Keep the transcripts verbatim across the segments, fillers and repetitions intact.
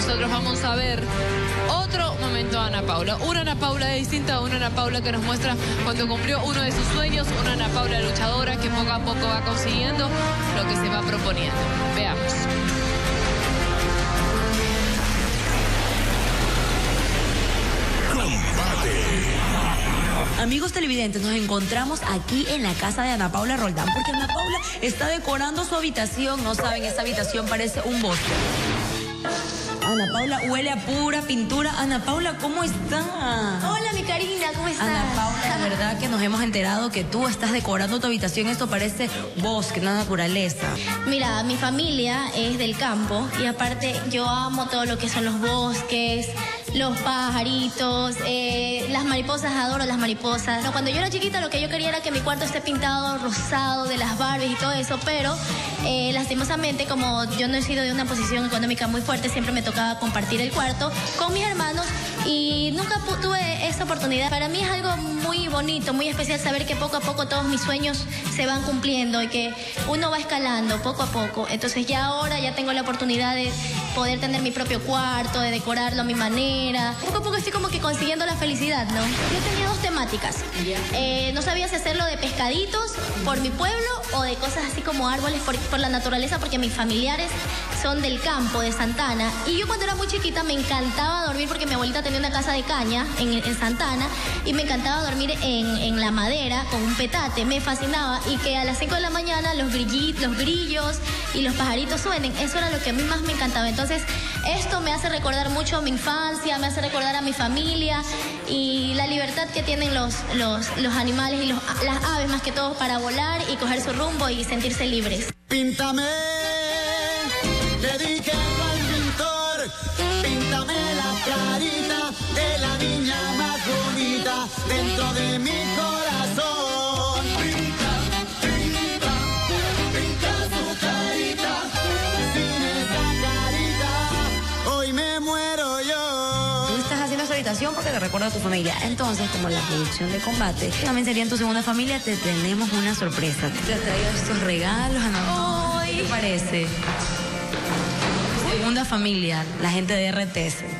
nosotros vamos a ver otro momento de Ana Paula. Una Ana Paula distinta, una Ana Paula que nos muestra cuando cumplió uno de sus sueños, una Ana Paula luchadora que poco a poco va consiguiendo lo que se va proponiendo. Veamos. Amigos televidentes, nos encontramos aquí en la casa de Ana Paula Roldán, porque Ana Paula está decorando su habitación. No saben, esta habitación parece un bosque. Ana Paula huele a pura pintura. Ana Paula, ¿cómo está? Hola, mi Karina, ¿cómo estás? Ana Paula, de verdad que nos hemos enterado que tú estás decorando tu habitación. Esto parece bosque, una naturaleza. Mira, mi familia es del campo y aparte yo amo todo lo que son los bosques, los pajaritos, eh, las mariposas, adoro las mariposas. No, cuando yo era chiquita lo que yo quería era que mi cuarto esté pintado rosado de las Barbies y todo eso, pero eh, lastimosamente como yo no he sido de una posición económica muy fuerte, siempre me tocaba compartir el cuarto con mis hermanos y nunca tuve esa oportunidad. Para mí es algo muy bonito, muy especial saber que poco a poco todos mis sueños se van cumpliendo y que uno va escalando poco a poco. Entonces ya ahora ya tengo la oportunidad de poder tener mi propio cuarto, de decorarlo a mi manera. Poco a poco estoy como que consiguiendo la felicidad, ¿no? Yo tenía dos temáticas. Eh, no sabía si hacerlo de pescaditos por mi pueblo o de cosas así como árboles por, por la naturaleza, porque mis familiares son del campo, de Santana. Y yo cuando era muy chiquita me encantaba dormir porque mi abuelita tenía una casa de caña en, en Santana y me encantaba dormir en, en la madera con un petate, me fascinaba, y que a las cinco de la mañana los, grillitos, los grillos y los pajaritos suenen. Eso era lo que a mí más me encantaba. Entonces esto me hace recordar mucho mi infancia, me hace recordar a mi familia y la libertad que tienen los, los, los animales y los, las aves más que todo para volar y coger su rumbo y sentirse libres. Píntame, dedíquenlo al pintor, píntame la carita de la niña más bonita dentro de mi corazón. Pinta, pinta, pinta su carita, sin esa carita hoy me muero yo. Tú estás haciendo esta habitación porque te recuerda a tu familia. Entonces, como la producción de combate también sería en tu segunda familia, te tenemos una sorpresa. Te he traído estos regalos, Ana. ¿Qué te parece? Segunda familia, la gente de R T S.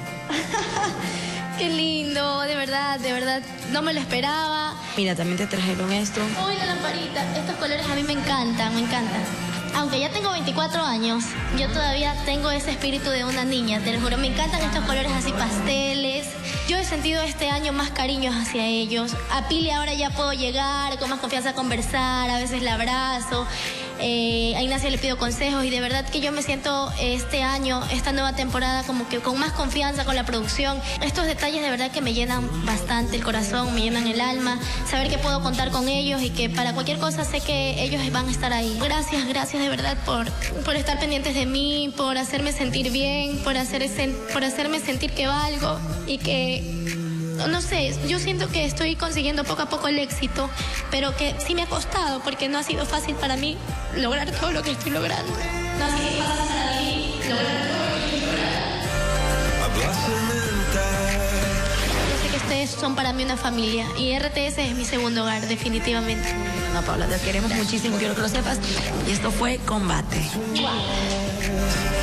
Qué lindo, de verdad, de verdad, no me lo esperaba. Mira, también te trajeron esto. Uy, la lamparita, estos colores a mí me encantan, me encantan. Aunque ya tengo veinticuatro años, yo todavía tengo ese espíritu de una niña, te lo juro. Me encantan estos colores así pasteles. Yo he sentido este año más cariños hacia ellos. A Pili ahora ya puedo llegar con más confianza a conversar, a veces la abrazo. Eh, a Ignacia le pido consejos y de verdad que yo me siento este año, esta nueva temporada, como que con más confianza con la producción. Estos detalles de verdad que me llenan bastante el corazón, me llenan el alma. Saber que puedo contar con ellos y que para cualquier cosa sé que ellos van a estar ahí. Gracias, gracias de verdad por, por estar pendientes de mí, por hacerme sentir bien, por, hacer ese, por hacerme sentir que valgo y que... No sé, yo siento que estoy consiguiendo poco a poco el éxito, pero que sí me ha costado porque no ha sido fácil para mí lograr todo lo que estoy logrando. No ha sido fácil para mí lograr todo lo que estoy logrando. Yo sé que ustedes son para mí una familia y R T S es mi segundo hogar, definitivamente. Ana Paula, te queremos muchísimo, quiero que lo sepas. Y esto fue Combate. Wow.